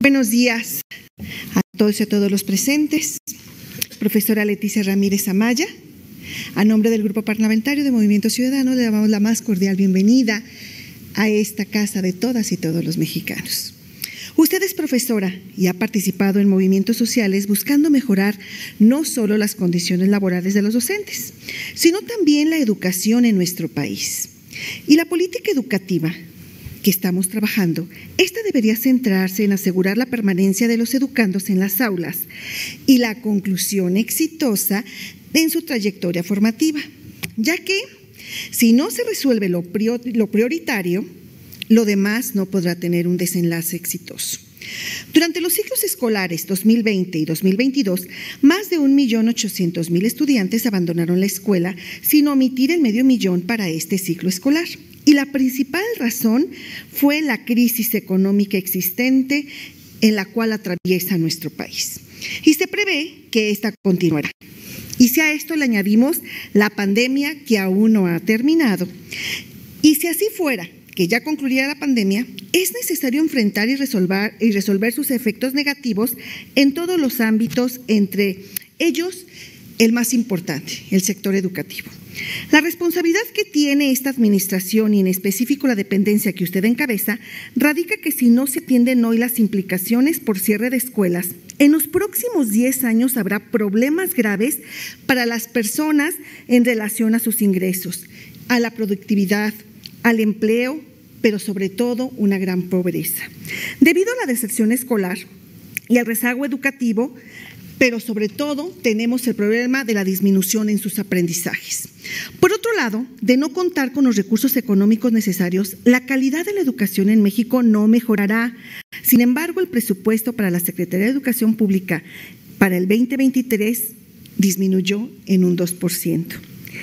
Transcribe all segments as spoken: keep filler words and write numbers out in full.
Buenos días a todos y a todos los presentes. Profesora Leticia Ramírez Amaya, a nombre del Grupo Parlamentario de Movimiento Ciudadano, le damos la más cordial bienvenida a esta casa de todas y todos los mexicanos. Usted es profesora y ha participado en movimientos sociales buscando mejorar no solo las condiciones laborales de los docentes, sino también la educación en nuestro país. Y la política educativa que estamos trabajando, esta debería centrarse en asegurar la permanencia de los educandos en las aulas y la conclusión exitosa en su trayectoria formativa, ya que si no se resuelve lo prioritario, lo demás no podrá tener un desenlace exitoso. Durante los ciclos escolares dos mil veinte y dos mil veintidós, más de un millón ochocientos mil estudiantes abandonaron la escuela sin omitir el medio millón para este ciclo escolar. Y la principal razón fue la crisis económica existente en la cual atraviesa nuestro país. Y se prevé que esta continuará. Y si a esto le añadimos la pandemia que aún no ha terminado, y si así fuera, que ya concluiría la pandemia, es necesario enfrentar y resolver, y resolver sus efectos negativos en todos los ámbitos, entre ellos el más importante, el sector educativo. La responsabilidad que tiene esta administración y en específico la dependencia que usted encabeza radica que si no se atienden hoy las implicaciones por cierre de escuelas, en los próximos diez años habrá problemas graves para las personas en relación a sus ingresos, a la productividad, al empleo, pero sobre todo una gran pobreza. Debido a la deserción escolar y al rezago educativo, pero sobre todo tenemos el problema de la disminución en sus aprendizajes. Por otro lado, de no contar con los recursos económicos necesarios, la calidad de la educación en México no mejorará. Sin embargo, el presupuesto para la Secretaría de Educación Pública para el veinte veintitrés disminuyó en un dos por ciento.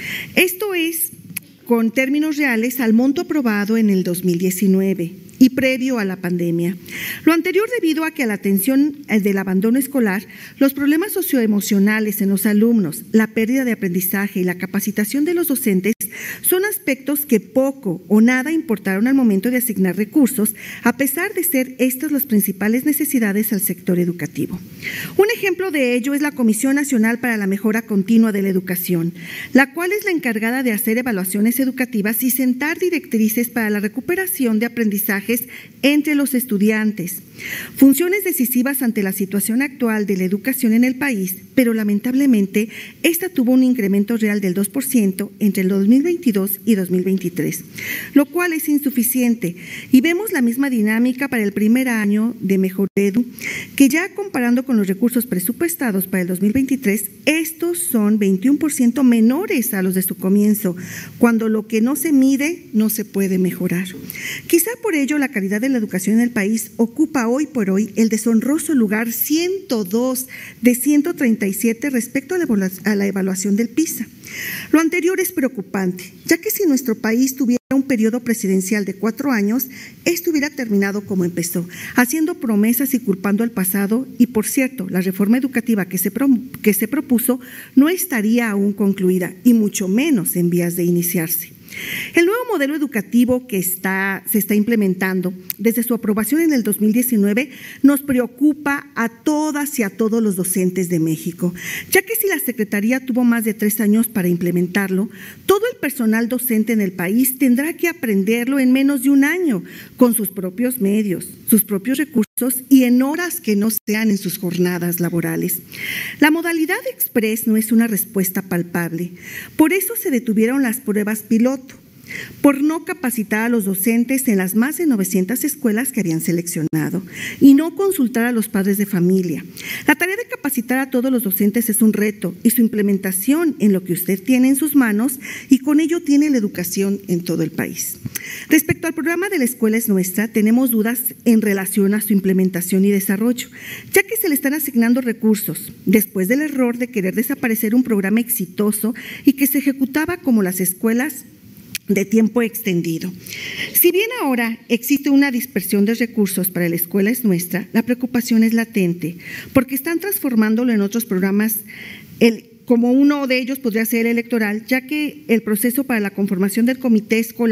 Esto es, con términos reales, al monto aprobado en el dos mil diecinueve y previo a la pandemia. Lo anterior debido a que a la atención del abandono escolar, los problemas socioemocionales en los alumnos, la pérdida de aprendizaje y la capacitación de los docentes son aspectos que poco o nada importaron al momento de asignar recursos, a pesar de ser estas las principales necesidades al sector educativo. Un ejemplo de ello es la Comisión Nacional para la Mejora Continua de la Educación, la cual es la encargada de hacer evaluaciones educativas y sentar directrices para la recuperación de aprendizaje entre los estudiantes. Funciones decisivas ante la situación actual de la educación en el país, pero lamentablemente esta tuvo un incremento real del dos por ciento entre el dos mil veintidós y dos mil veintitrés, lo cual es insuficiente. Y vemos la misma dinámica para el primer año de Mejor Edu, que ya comparando con los recursos presupuestados para el dos mil veintitrés, estos son veintiún por ciento menores a los de su comienzo, cuando lo que no se mide no se puede mejorar. Quizá por ello la calidad de la educación en el país ocupa hoy por hoy el deshonroso lugar ciento dos de ciento treinta y siete respecto a la evaluación del PISA. Lo anterior es preocupante, ya que si nuestro país tuviera un periodo presidencial de cuatro años, esto hubiera terminado como empezó, haciendo promesas y culpando al pasado. Y por cierto, la reforma educativa que se, pro, que se propuso no estaría aún concluida y mucho menos en vías de iniciarse. El nuevo modelo educativo que está, se está implementando desde su aprobación en el dos mil diecinueve nos preocupa a todas y a todos los docentes de México, ya que si la Secretaría tuvo más de tres años para implementarlo, todo el personal docente en el país tendrá que aprenderlo en menos de un año, con sus propios medios, sus propios recursos y en horas que no sean en sus jornadas laborales. La modalidad express no es una respuesta palpable, por eso se detuvieron las pruebas piloto, por no capacitar a los docentes en las más de novecientas escuelas que habían seleccionado y no consultar a los padres de familia. La tarea de capacitar a todos los docentes es un reto y su implementación en lo que usted tiene en sus manos, y con ello tiene la educación en todo el país. Respecto al programa de La Escuela es Nuestra, tenemos dudas en relación a su implementación y desarrollo, ya que se le están asignando recursos después del error de querer desaparecer un programa exitoso y que se ejecutaba como las escuelas de tiempo extendido. Si bien ahora existe una dispersión de recursos para La Escuela es Nuestra, la preocupación es latente, porque están transformándolo en otros programas, el, como uno de ellos podría ser el electoral, ya que el proceso para la conformación del comité escolar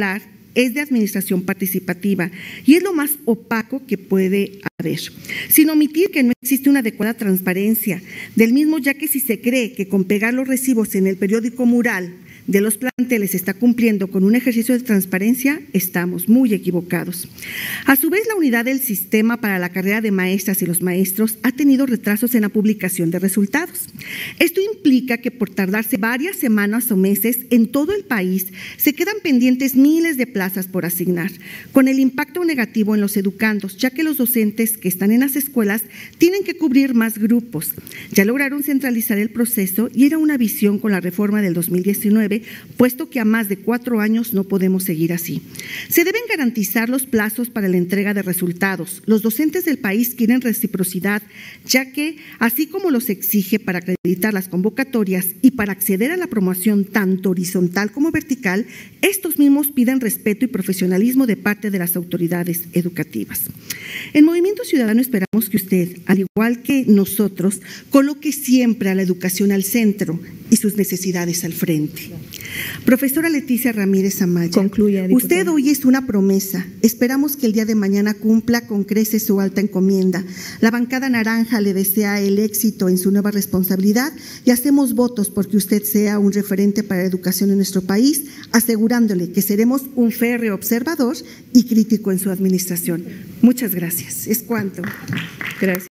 es de administración participativa y es lo más opaco que puede haber, sin omitir que no existe una adecuada transparencia del mismo, ya que si se cree que con pegar los recibos en el periódico mural de los planteles está cumpliendo con un ejercicio de transparencia, estamos muy equivocados. A su vez, la unidad del sistema para la carrera de maestras y los maestros ha tenido retrasos en la publicación de resultados. Esto implica que por tardarse varias semanas o meses en todo el país se quedan pendientes miles de plazas por asignar, con el impacto negativo en los educandos, ya que los docentes que están en las escuelas tienen que cubrir más grupos. Ya lograron centralizar el proceso y era una visión con la reforma del dos mil diecinueve, puesto que a más de cuatro años no podemos seguir así. Se deben garantizar los plazos para la entrega de resultados. Los docentes del país quieren reciprocidad, ya que, así como los exige para acreditar las convocatorias y para acceder a la promoción tanto horizontal como vertical, estos mismos piden respeto y profesionalismo de parte de las autoridades educativas. En Movimiento Ciudadano esperamos que usted, al igual que nosotros, coloque siempre a la educación al centro y sus necesidades al frente. Profesora Leticia Ramírez Amaya, concluya, diputada. Usted hoy es una promesa. Esperamos que el día de mañana cumpla con creces su alta encomienda. La bancada naranja le desea el éxito en su nueva responsabilidad y hacemos votos porque usted sea un referente para la educación en nuestro país, asegurándole que seremos un férreo observador y crítico en su administración. Muchas gracias. Es cuanto. Gracias.